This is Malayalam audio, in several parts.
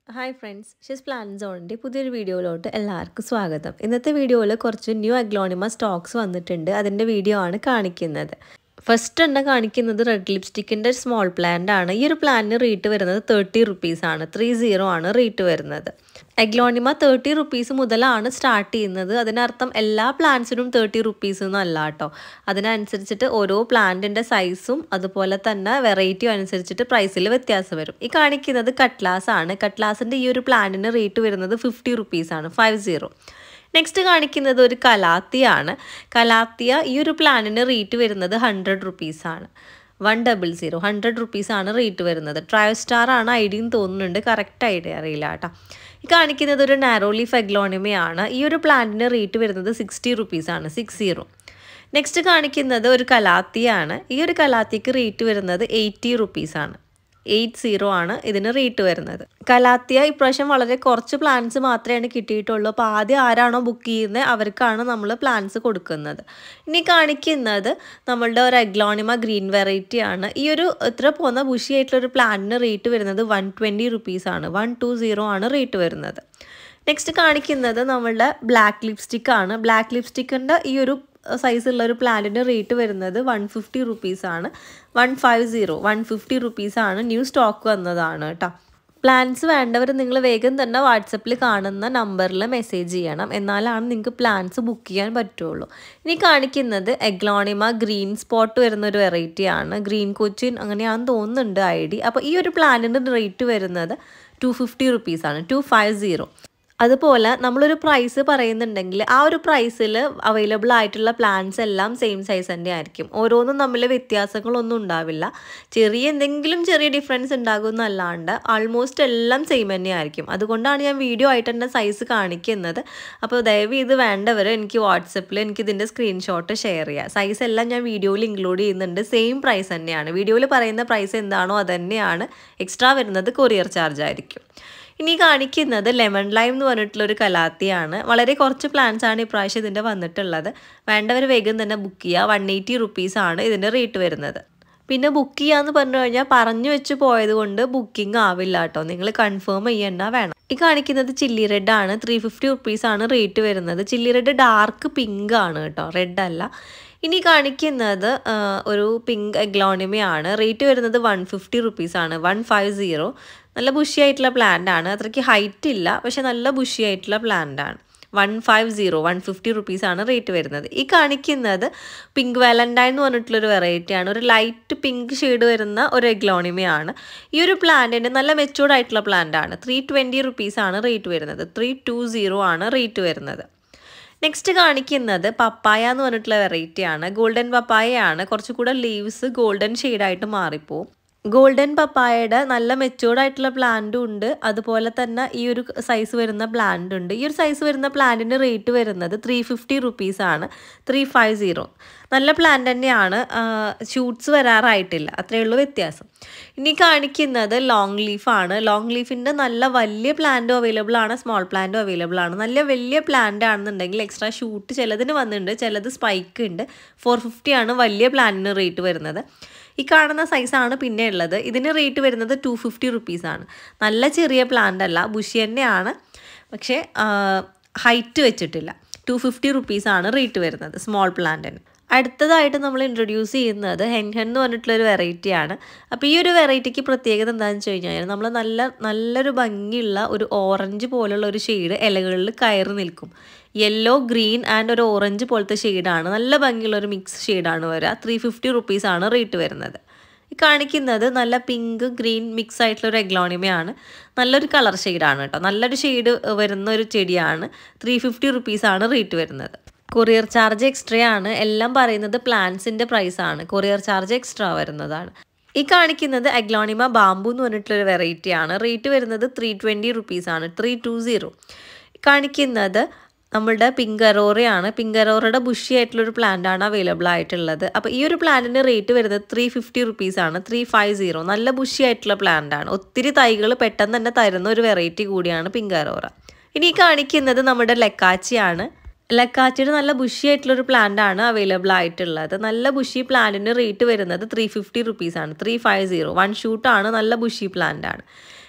Hi friends, Shez Plans on പുതിയൊരു വീഡിയോയിലോട്ട് എല്ലാവർക്കും സ്വാഗതം. ഇന്നത്തെ വീഡിയോയിൽ കുറച്ച് ന്യൂ അഗ്ലോണിമ സ്റ്റോക്സ് വന്നിട്ടുണ്ട്. അതിൻ്റെ വീഡിയോ ആണ് കാണിക്കുന്നത്. ഫസ്റ്റ് തന്നെ കാണിക്കുന്നത് റെഡ് ലിപ്സ്റ്റിക്കിൻ്റെ സ്മോൾ പ്ലാന്റ് ആണ്. ഈ ഒരു പ്ലാന്റിന് റേറ്റ് വരുന്നത് 30 റുപ്പീസ് ആണ്. 30 ആണ് റേറ്റ് വരുന്നത്. അഗ്ലോണിമ 30 റുപ്പീസ് മുതലാണ് സ്റ്റാർട്ട് ചെയ്യുന്നത്. അതിനർത്ഥം എല്ലാ പ്ലാന്റ്സിനും 30 റുപ്പീസ് എന്നല്ല കേട്ടോ. അതിനനുസരിച്ചിട്ട് ഓരോ പ്ലാന്റിൻ്റെ സൈസും അതുപോലെ തന്നെ വെറൈറ്റിയും അനുസരിച്ചിട്ട് പ്രൈസിൽ വ്യത്യാസം വരും. ഈ കാണിക്കുന്നത് കട്ട്ലാസ് ആണ്. കട്ട്ലാസിൻ്റെ ഈ ഒരു പ്ലാന്റിന് റേറ്റ് വരുന്നത് 50 റുപ്പീസ് ആണ്. 50. നെക്സ്റ്റ് കാണിക്കുന്നത് ഒരു കലാത്തിയാണ്. കലാത്തിയ ഈ ഒരു പ്ലാനിന് റേറ്റ് വരുന്നത് 100 റുപ്പീസ് ആണ്. 100 100 റുപ്പീസ് ആണ് റേറ്റ് വരുന്നത്. ട്രയോ സ്റ്റാർ ആണ് ഐഡിയ എന്ന് തോന്നുന്നുണ്ട്, കറക്റ്റ് ഐഡിയ അറിയില്ല കേട്ടോ. ഈ കാണിക്കുന്നത് ഒരു നാരോ ലീഫ് അഗ്ലോണിമയാണ്. ഈ ഒരു പ്ലാന്റിന് റേറ്റ് വരുന്നത് 60 റുപ്പീസ് ആണ്. 60. നെക്സ്റ്റ് കാണിക്കുന്നത് ഒരു കലാത്തിയാണ്. ഈ ഒരു കലാത്തിക്ക് റേറ്റ് വരുന്നത് 80 റുപ്പീസ് ആണ്. 80 ആണ് ഇതിന് റേറ്റ് വരുന്നത്. കലാത്തിയ ഇപ്രാവശ്യം വളരെ കുറച്ച് പ്ലാൻസ് മാത്രമേ കിട്ടിയിട്ടുള്ളൂ. അപ്പോൾ ആദ്യം ആരാണോ ബുക്ക് ചെയ്യുന്നത് അവർക്കാണ് നമ്മൾ പ്ലാൻസ് കൊടുക്കുന്നത്. ഇനി കാണിക്കുന്നത് നമ്മളുടെ ഒരു അഗ്ലോണിമ ഗ്രീൻ വെറൈറ്റി ആണ്. ഈ ഒരു ഇത്ര പോകുന്ന ബുഷി ആയിട്ടുള്ളൊരു പ്ലാന്റിന് റേറ്റ് വരുന്നത് 120 റുപ്പീസ് ആണ്. 120 ആണ് റേറ്റ് വരുന്നത്. നെക്സ്റ്റ് കാണിക്കുന്നത് നമ്മളുടെ ബ്ലാക്ക് ലിപ്സ്റ്റിക് ആണ്. ബ്ലാക്ക് ലിപ്സ്റ്റിക്കിൻ്റെ ഈ ഒരു സൈസുള്ള ഒരു പ്ലാന്റിന് റേറ്റ് വരുന്നത് 150 റുപ്പീസ് ആണ്. 150 റുപ്പീസ് ആണ്. ന്യൂ സ്റ്റോക്ക് വന്നതാണ് കേട്ടോ. പ്ലാൻസ് വേണ്ടവർ നിങ്ങൾ വേഗം തന്നെ വാട്സപ്പിൽ കാണുന്ന നമ്പറിൽ മെസ്സേജ് ചെയ്യണം. എന്നാലാണ് നിങ്ങൾക്ക് പ്ലാൻസ് ബുക്ക് ചെയ്യാൻ പറ്റുള്ളൂ. ഇനി കാണിക്കുന്നത് അഗ്ലോണിമ ഗ്രീൻ സ്പോട്ട് വരുന്ന ഒരു വെറൈറ്റി ആണ്. ഗ്രീൻ കൊച്ചിൻ അങ്ങനെയാണെന്ന് തോന്നുന്നുണ്ട് ഐഡി. അപ്പോൾ ഈ ഒരു പ്ലാന്റിൻ്റെ റേറ്റ് വരുന്നത് 250 റുപ്പീസ് ആണ്. 250. അതുപോലെ നമ്മളൊരു പ്രൈസ് പറയുന്നുണ്ടെങ്കിൽ ആ ഒരു പ്രൈസിൽ അവൈലബിൾ ആയിട്ടുള്ള പ്ലാൻസ് എല്ലാം സെയിം സൈസ് തന്നെ ആയിരിക്കും. ഓരോന്നും തമ്മിൽ വ്യത്യാസങ്ങളൊന്നും ഉണ്ടാവില്ല. എന്തെങ്കിലും ചെറിയ ഡിഫറൻസ് ഉണ്ടാകുമെന്നല്ലാണ്ട് ആൾമോസ്റ്റ് എല്ലാം സെയിം തന്നെ ആയിരിക്കും. അതുകൊണ്ടാണ് ഞാൻ വീഡിയോ ആയിട്ട് തന്നെ സൈസ് കാണിക്കുന്നത്. അപ്പോൾ ദയവ് ഇത് വേണ്ടവർ എനിക്ക് വാട്സപ്പിൽ ഇതിൻ്റെ സ്ക്രീൻഷോട്ട് ഷെയർ ചെയ്യുക. സൈസ് എല്ലാം ഞാൻ വീഡിയോയിൽ ഇൻക്ലൂഡ് ചെയ്യുന്നുണ്ട്. സെയിം പ്രൈസ് തന്നെയാണ്. വീഡിയോയിൽ പറയുന്ന പ്രൈസ് എന്താണോ അത് തന്നെയാണ്. എക്സ്ട്രാ വരുന്നത് കൊറിയർ ചാർജ് ആയിരിക്കും. ഇനി കാണിക്കുന്നത് ലെമൺ ലൈം എന്ന് പറഞ്ഞിട്ടുള്ളൊരു കലാത്തിയാണ്. വളരെ കുറച്ച് പ്ലാൻസ് ആണ് ഇപ്രാവശ്യം ഇതിൻ്റെ വന്നിട്ടുള്ളത്. വേണ്ടവർ വേഗം തന്നെ ബുക്ക് ചെയ്യുക. 180 റുപ്പീസ് ആണ് ഇതിൻ്റെ റേറ്റ് വരുന്നത്. പിന്നെ ബുക്ക് ചെയ്യാന്ന് പറഞ്ഞു കഴിഞ്ഞാൽ പറഞ്ഞു വെച്ച് പോയത് കൊണ്ട് ബുക്കിംഗ് ആവില്ല കേട്ടോ. നിങ്ങൾ കൺഫേം ചെയ്യേണ്ട വേണം. ഈ കാണിക്കുന്നത് ചില്ലി റെഡ് ആണ്. 350 റുപ്പീസ് ആണ് റേറ്റ് വരുന്നത്. ചില്ലി റെഡ് ഡാർക്ക് പിങ്ക് ആണ് കേട്ടോ, റെഡ് അല്ല. ഇനി കാണിക്കുന്നത് ഒരു പിങ്ക് അഗ്ലോണിമയാണ്. റേറ്റ് വരുന്നത് 150 റുപ്പീസ് ആണ്. 150. നല്ല ബുഷി ആയിട്ടുള്ള പ്ലാന്റ് ആണ്. അത്രയ്ക്ക് ഹൈറ്റ് ഇല്ല, പക്ഷെ നല്ല ബുഷി ആയിട്ടുള്ള പ്ലാന്റ് ആണ്. 150 റുപ്പീസ് ആണ് റേറ്റ് വരുന്നത്. ഈ കാണിക്കുന്നത് പിങ്ക് വാലന്റൈൻ എന്ന് പറഞ്ഞിട്ടുള്ളൊരു വെറൈറ്റി ആണ്. ഒരു ലൈറ്റ് പിങ്ക് ഷെയ്ഡ് വരുന്ന ഒരു അഗ്ലോണിമയാണ്. ഈ ഒരു പ്ലാന്റിൻ്റെ നല്ല മെച്ചൂർഡ് ആയിട്ടുള്ള പ്ലാന്റ് ആണ്. 320 റുപ്പീസ് ആണ് റേറ്റ് വരുന്നത്. 320 ആണ് റേറ്റ് വരുന്നത്. നെക്സ്റ്റ് കാണിക്കുന്നത് പപ്പായ എന്ന് പറഞ്ഞിട്ടുള്ള വെറൈറ്റി ആണ്. ഗോൾഡൻ പപ്പായ ആണ്. കുറച്ചുകൂടെ ലീവ്സ് ഗോൾഡൻ ഷെയ്ഡായിട്ട് മാറിപ്പോവും. ഗോൾഡൻ പപ്പായയുടെ നല്ല മെച്ചൂർഡ് ആയിട്ടുള്ള പ്ലാന്റും ഉണ്ട്. അതുപോലെ തന്നെ ഈ ഒരു സൈസ് വരുന്ന പ്ലാന്റ് ഉണ്ട്. ഈ ഒരു സൈസ് വരുന്ന പ്ലാന്റിൻ്റെ റേറ്റ് വരുന്നത് 350 റുപ്പീസ് ആണ്. 350. നല്ല പ്ലാന്റ് തന്നെയാണ്. ഷൂട്ട്സ് വരാറായിട്ടില്ല, അത്രയേ ഉള്ളൂ വ്യത്യാസം. ഇനി കാണിക്കുന്നത് ലോങ് ലീഫാണ്. ലോങ് ലീഫിൻ്റെ നല്ല വലിയ പ്ലാന്റും അവൈലബിൾ ആണ്, സ്മോൾ പ്ലാന്റും അവൈലബിൾ ആണ്. നല്ല വലിയ പ്ലാന്റ് ആണെന്നുണ്ടെങ്കിൽ എക്സ്ട്രാ ഷൂട്ട് ചിലതിന് വന്നിട്ടുണ്ട്, ചിലത് സ്പൈക്ക് ഉണ്ട്. 450 ആണ് വലിയ പ്ലാന്റിന് റേറ്റ് വരുന്നത്. ഈ കാണുന്ന സൈസാണ് പിന്നെ ഉള്ളത്. ഇതിന് റേറ്റ് വരുന്നത് 250 റുപ്പീസ് ആണ്. നല്ല ചെറിയ പ്ലാന്റ് അല്ല, ബുഷി തന്നെയാണ്, പക്ഷേ ഹൈറ്റ് വെച്ചിട്ടില്ല. 250 റുപ്പീസ് ആണ് റേറ്റ് വരുന്നത് സ്മോൾ പ്ലാന്റിന്. അടുത്തതായിട്ട് നമ്മൾ ഇൻട്രൊഡ്യൂസ് ചെയ്യുന്നത് ഹെൻ എന്ന് പറഞ്ഞിട്ടുള്ളൊരു വെറൈറ്റിയാണ്. അപ്പോൾ ഈ ഒരു വെറൈറ്റിക്ക് പ്രത്യേകത എന്താണെന്ന് വെച്ച് കഴിഞ്ഞാൽ നമ്മൾ നല്ലൊരു ഭംഗിയുള്ള ഒരു ഓറഞ്ച് പോലുള്ള ഒരു ഷെയ്ഡ് ഇലകളിൽ കയറി നിൽക്കും. യെല്ലോ, ഗ്രീൻ ആൻഡ് ഒരു ഓറഞ്ച് പോലത്തെ ഷെയ്ഡാണ്. നല്ല ഭംഗിയുള്ള ഒരു മിക്സ് ഷെയ്ഡാണ് വരിക. 350 റുപ്പീസ് ആണ് റേറ്റ് വരുന്നത്. ഈ കാണിക്കുന്നത് നല്ല പിങ്ക് ഗ്രീൻ മിക്സ് ആയിട്ടുള്ള ഒരു അഗ്ലോണിമയാണ്. നല്ലൊരു കളർ ഷെയ്ഡാണ് കേട്ടോ. നല്ലൊരു ഷെയ്ഡ് വരുന്ന ഒരു ചെടിയാണ്. 350 റുപ്പീസ് ആണ് റേറ്റ് വരുന്നത്. കൊറിയർ ചാർജ് എക്സ്ട്രാ ആണ്. എല്ലാം പറയുന്നത് പ്ലാൻസിൻ്റെ പ്രൈസാണ്. കൊറിയർ ചാർജ് എക്സ്ട്രാ വരുന്നതാണ്. ഈ കാണിക്കുന്നത് അഗ്ലോണിമ ബാംബു എന്ന് പറഞ്ഞിട്ടുള്ളൊരു വെറൈറ്റി ആണ്. റേറ്റ് വരുന്നത് 320 റുപ്പീസ് ആണ്. 320. കാണിക്കുന്നത് നമ്മളുടെ പിങ്ക് അറോറയാണ്. പിങ്ക് അറോറയുടെ ബുഷി ആയിട്ടുള്ളൊരു പ്ലാന്റ് ആണ് അവൈലബിൾ ആയിട്ടുള്ളത്. അപ്പോൾ ഈ ഒരു പ്ലാന്റിൻ്റെ റേറ്റ് വരുന്നത് 350 റുപ്പീസ് ആണ്. 350. നല്ല ബുഷി ആയിട്ടുള്ള പ്ലാന്റ് ആണ്. ഒത്തിരി തൈകൾ പെട്ടെന്ന് തന്നെ തരുന്ന ഒരു വെറൈറ്റി കൂടിയാണ് പിങ്ക് അറോറ. ഇനി കാണിക്കുന്നത് നമ്മുടെ ലക്കാച്ചിയാണ്. ലക്കാച്ചിയുടെ നല്ല ബുഷി ആയിട്ടുള്ളൊരു പ്ലാന്റ് ആണ് അവൈലബിൾ ആയിട്ടുള്ളത്. നല്ല ബുഷി പ്ലാന്റിന് റേറ്റ് വരുന്നത് 350 റുപ്പീസ് ആണ്. 350. 1 ഷൂട്ടാണ്. നല്ല ബുഷി പ്ലാന്റ് ആണ്.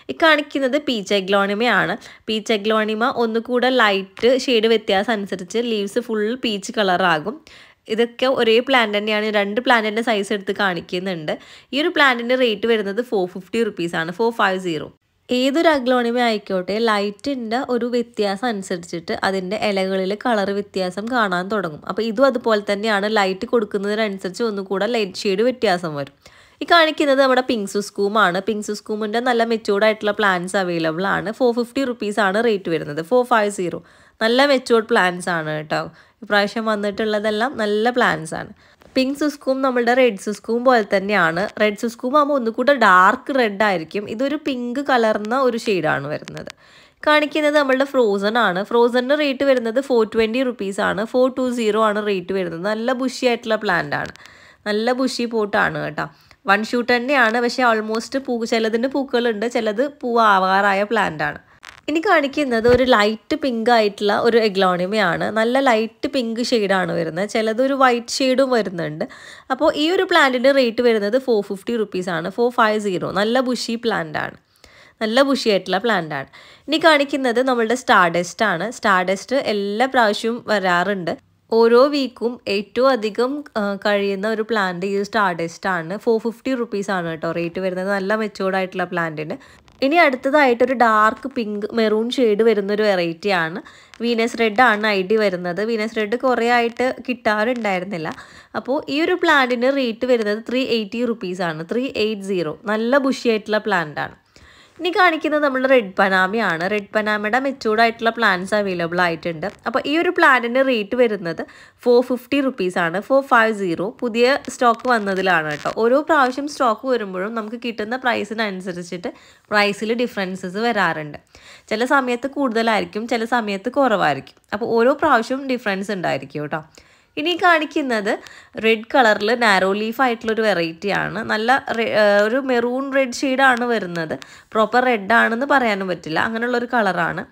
ഈ കാണിക്കുന്നത് പീച്ച് എഗ്ലോണിമയാണ്. പീച്ച് എഗ്ലോണിമ ഒന്നുകൂടെ ലൈറ്റ് ഷെയ്ഡ് വ്യത്യാസം അനുസരിച്ച് ലീവ്സ് ഫുൾ പീച്ച് കളറാകും. ഇതൊക്കെ ഒരേ പ്ലാന്റ് തന്നെയാണ്. 2 പ്ലാന്റിൻ്റെ സൈസ് എടുത്ത് കാണിക്കുന്നുണ്ട്. ഈ ഒരു പ്ലാന്റിൻ്റെ റേറ്റ് വരുന്നത് 450 റുപ്പീസാണ്, 450. ഏതൊരു അഗ്ലോണിമ ആയിക്കോട്ടെ ലൈറ്റിൻ്റെ ഒരു വ്യത്യാസം അനുസരിച്ചിട്ട് അതിൻ്റെ ഇലകളിൽ കളർ വ്യത്യാസം കാണാൻ തുടങ്ങും. അപ്പോൾ ഇതും അതുപോലെ തന്നെയാണ്. ലൈറ്റ് കൊടുക്കുന്നതിനനുസരിച്ച് ഒന്നുകൂടെ ലൈറ്റ് ഷെയ്ഡ് വ്യത്യാസം വരും. ഈ കാണിക്കുന്നത് നമ്മുടെ പിങ്ക് സുസ്കൂമാണ്. പിങ്ക് സുസ്കൂമിൻ്റെ നല്ല മെച്ചൂർഡ് ആയിട്ടുള്ള പ്ലാന്റ്സ് അവൈലബിൾ ആണ്. 450 റുപ്പീസാണ് റേറ്റ് വരുന്നത്, 450. നല്ല മെച്ചൂർഡ് പ്ലാന്റ്സ് ആണ് കേട്ടോ. ഇപ്രാവശ്യം വന്നിട്ടുള്ളതെല്ലാം നല്ല പ്ലാന്റ്സ് ആണ്. പിങ്ക് സുസ്കൂം നമ്മളുടെ റെഡ് സുസ്കൂം പോലെ തന്നെയാണ്. റെഡ് സുസ്കൂം ആകുമ്പോൾ ഒന്നുകൂടെ ഡാർക്ക് റെഡ് ആയിരിക്കും. ഇതൊരു പിങ്ക് കലർന്ന ഒരു ഷെയ്ഡാണ് വരുന്നത്. കാണിക്കുന്നത് നമ്മളുടെ ഫ്രോസൺ ആണ്. ഫ്രോസണിൻ്റെ റേറ്റ് വരുന്നത് 420 റുപ്പീസാണ്, 420 ആണ് റേറ്റ് വരുന്നത്. നല്ല ബുഷി ആയിട്ടുള്ള പ്ലാന്റ് ആണ്, നല്ല ബുഷി പോട്ടാണ് കേട്ടോ. 1 ഷൂട്ട് തന്നെയാണ്. പക്ഷേ ഓൾമോസ്റ്റ് ചിലതിൻ്റെ പൂക്കളുണ്ട്, ചിലത് പൂവാവാറായ പ്ലാന്റ് ആണ്. ഇനി കാണിക്കുന്നത് ഒരു ലൈറ്റ് പിങ്ക് ആയിട്ടുള്ള ഒരു എഗ്ലോണിമയാണ്. നല്ല ലൈറ്റ് പിങ്ക് ഷെയ്ഡാണ് വരുന്നത്, ചിലതൊരു വൈറ്റ് ഷെയ്ഡും വരുന്നുണ്ട്. അപ്പോൾ ഈ ഒരു പ്ലാന്റിൻ്റെ റേറ്റ് വരുന്നത് 450 റുപ്പീസാണ്, 450. നല്ല ബുഷി പ്ലാന്റ് ആണ്, നല്ല ബുഷി ആയിട്ടുള്ള പ്ലാന്റ് ആണ്. ഇനി കാണിക്കുന്നത് നമ്മളുടെ സ്റ്റാർഡസ്റ്റ് ആണ്. സ്റ്റാർഡസ്റ്റ് എല്ലാ പ്രാവശ്യവും വരാറുണ്ട്. ഓരോ വീക്കും ഏറ്റവും അധികം കഴിയുന്ന ഒരു പ്ലാന്റ് ഈ സ്റ്റാർഡസ്റ്റ് ആണ്. 450 റുപ്പീസാണ് കേട്ടോ റേറ്റ് വരുന്നത്, നല്ല മെച്ചൂർഡ് ആയിട്ടുള്ള പ്ലാന്റിന്. ഇനി അടുത്തതായിട്ടൊരു ഡാർക്ക് പിങ്ക് മെറൂൺ ഷെയ്ഡ് വരുന്നൊരു വെറൈറ്റിയാണ്. വീനസ് റെഡ് ആണ് ഐഡി വരുന്നത്. വീനസ് റെഡ് കുറേ ആയിട്ട് കിട്ടാറുണ്ടായിരുന്നില്ല. അപ്പോൾ ഈ ഒരു പ്ലാന്റിന് റേറ്റ് വരുന്നത് 380 റുപ്പീസാണ്, 380. നല്ല ബുഷി ആയിട്ടുള്ള പ്ലാന്റ് ആണ്. ഇനി കാണിക്കുന്നത് നമ്മുടെ റെഡ് പനാമയാണ്. റെഡ് പനാമയുടെ മെച്ചൂർഡ് ആയിട്ടുള്ള പ്ലാന്റ്സ് അവൈലബിൾ ആയിട്ടുണ്ട്. അപ്പോൾ ഈ ഒരു പ്ലാന്റിൻ്റെ റേറ്റ് വരുന്നത് 450 റുപ്പീസാണ്, 450. പുതിയ സ്റ്റോക്ക് വന്നതിലാണ് കേട്ടോ. ഓരോ പ്രാവശ്യം സ്റ്റോക്ക് വരുമ്പോഴും നമുക്ക് കിട്ടുന്ന പ്രൈസിനനുസരിച്ചിട്ട് പ്രൈസിൽ ഡിഫറൻസസ് വരാറുണ്ട്. ചില സമയത്ത് കൂടുതലായിരിക്കും, ചില സമയത്ത് കുറവായിരിക്കും. അപ്പോൾ ഓരോ പ്രാവശ്യവും ഡിഫറൻസ് ഉണ്ടായിരിക്കും കേട്ടോ. ഇനി കാണിക്കുന്നത് റെഡ് കളറിൽ നാരോ ലീഫ് ആയിട്ടുള്ളൊരു വെറൈറ്റിയാണ്. നല്ല ഒരു മെറൂൺ റെഡ് ഷെയ്ഡാണ് വരുന്നത്. പ്രോപ്പർ റെഡ് ആണെന്ന് പറയാനും പറ്റില്ല, അങ്ങനെയുള്ളൊരു കളറാണ്.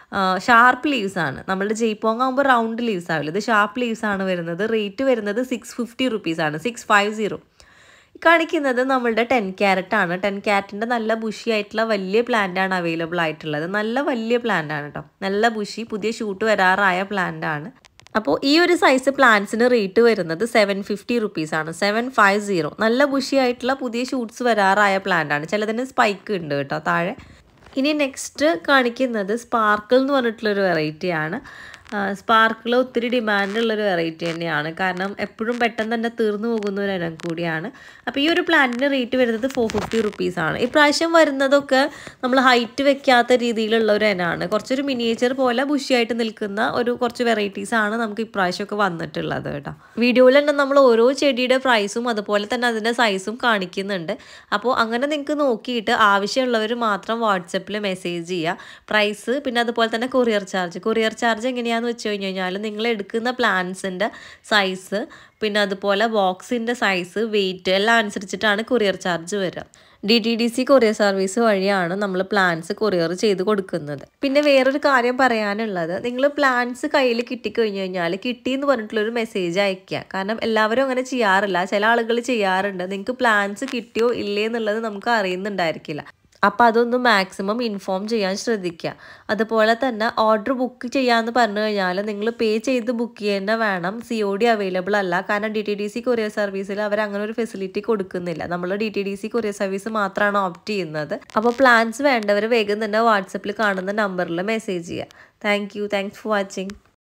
ഷാർപ്പ് ലീവ്സ് ആണ്. നമ്മളുടെ ജയ്പോങ് ആകുമ്പോൾ റൗണ്ട് ലീവ്സ് ആവില്ല, ഇത് ഷാർപ്പ് ലീവ്സ് ആണ് വരുന്നത്. റേറ്റ് വരുന്നത് 650 റുപ്പീസാണ്, 650. കാണിക്കുന്നത് നമ്മളുടെ 10 ക്യാരറ്റ് ആണ്. 10 ക്യാരറ്റിൻ്റെ നല്ല ബുഷി ആയിട്ടുള്ള വലിയ പ്ലാന്റ് ആണ് അവൈലബിൾ ആയിട്ടുള്ളത്. നല്ല വലിയ പ്ലാന്റ് ആണ് കേട്ടോ, നല്ല ബുഷി, പുതിയ ഷൂട്ട് വരാറായ പ്ലാന്റ് ആണ്. അപ്പോൾ ഈ ഒരു സൈസ് പ്ലാന്റ്സിന് റേറ്റ് വരുന്നത് 750 റുപ്പീസാണ്, 750. നല്ല ബുഷി ആയിട്ടുള്ള പുതിയ ഷൂട്ട്സ് വരാറായ പ്ലാന്റ് ആണ്. ചിലതിന് സ്പൈക്ക് ഉണ്ട് കേട്ടോ താഴെ. ഇനി നെക്സ്റ്റ് കാണിക്കുന്നത് സ്പാർക്കിൾ എന്ന് പറഞ്ഞിട്ടുള്ളൊരു വെറൈറ്റിയാണ്. സ്പാർക്കിൾ ഒത്തിരി ഡിമാൻഡുള്ളൊരു വെറൈറ്റി തന്നെയാണ്, കാരണം എപ്പോഴും പെട്ടെന്ന് തന്നെ തീർന്നു പോകുന്ന ഒരു ഇനം കൂടിയാണ്. അപ്പോൾ ഈ ഒരു പ്ലാന്റിന് റേറ്റ് വരുന്നത് 450 റുപ്പീസാണ്. ഇപ്രാവശ്യം വരുന്നതൊക്കെ നമ്മൾ ഹൈറ്റ് വെക്കാത്ത രീതിയിലുള്ള ഒരു ഇനമാണ്. കുറച്ചൊരു മിനിയേച്ചർ പോലെ ബുഷിയായിട്ട് നിൽക്കുന്ന ഒരു കുറച്ച് വെറൈറ്റീസാണ് നമുക്ക് ഇപ്രാവശ്യമൊക്കെ വന്നിട്ടുള്ളത് കേട്ടോ. വീഡിയോയിൽ തന്നെ നമ്മൾ ഓരോ ചെടിയുടെ പ്രൈസും അതുപോലെ തന്നെ അതിൻ്റെ സൈസും കാണിക്കുന്നുണ്ട്. അപ്പോൾ അങ്ങനെ നിങ്ങൾക്ക് നോക്കിയിട്ട് ആവശ്യമുള്ളവർ മാത്രം വാട്സപ്പിൽ മെസ്സേജ് ചെയ്യുക. പ്രൈസ് പിന്നെ അതുപോലെ തന്നെ കൊറിയർ ചാർജ് എങ്ങനെയാണ് വെച്ച് കഴിഞ്ഞാൽ നിങ്ങൾ എടുക്കുന്ന പ്ലാന്റ്സിൻ്റെ സൈസ് പിന്നെ അതുപോലെ ബോക്സിൻ്റെ സൈസ് വെയിറ്റ് എല്ലാം അനുസരിച്ചിട്ടാണ് കൊറിയർ ചാർജ് വരിക. DTDC കൊറിയർ സർവീസ് വഴിയാണ് നമ്മൾ പ്ലാന്റ്സ് കൊറിയർ ചെയ്ത് കൊടുക്കുന്നത്. പിന്നെ വേറൊരു കാര്യം പറയാനുള്ളത്, നിങ്ങൾ പ്ലാന്റ്സ് കയ്യിൽ കിട്ടിക്കഴിഞ്ഞ് കഴിഞ്ഞാൽ കിട്ടിയെന്ന് പറഞ്ഞിട്ടുള്ളൊരു മെസ്സേജ് അയയ്ക്കുക. കാരണം എല്ലാവരും അങ്ങനെ ചെയ്യാറില്ല, ചില ആളുകൾ ചെയ്യാറുണ്ട്. നിങ്ങൾക്ക് പ്ലാന്റ്സ് കിട്ടിയോ ഇല്ലേ എന്നുള്ളത് നമുക്ക് അറിയുന്നുണ്ടായിരിക്കില്ല. അപ്പോൾ അതൊന്ന് മാക്സിമം ഇൻഫോം ചെയ്യാൻ ശ്രദ്ധിക്കുക. അതുപോലെ തന്നെ ഓർഡർ ബുക്ക് ചെയ്യാമെന്ന് പറഞ്ഞു കഴിഞ്ഞാൽ നിങ്ങൾ പേ ചെയ്ത് ബുക്ക് ചെയ്യുന്ന വേണം. COD അവൈലബിൾ അല്ല, കാരണം DTDC കൊറിയർ സർവീസിൽ അവർ അങ്ങനെ ഒരു ഫെസിലിറ്റി കൊടുക്കുന്നില്ല. നമ്മൾ DTDC കൊറിയർ സർവീസ് മാത്രമാണ് ഓപ്റ്റ് ചെയ്യുന്നത്. അപ്പോൾ പ്ലാൻസ് വേണ്ടവർ വേഗം തന്നെ വാട്സപ്പിൽ കാണുന്ന നമ്പറിൽ മെസ്സേജ് ചെയ്യുക. Thanks for watching.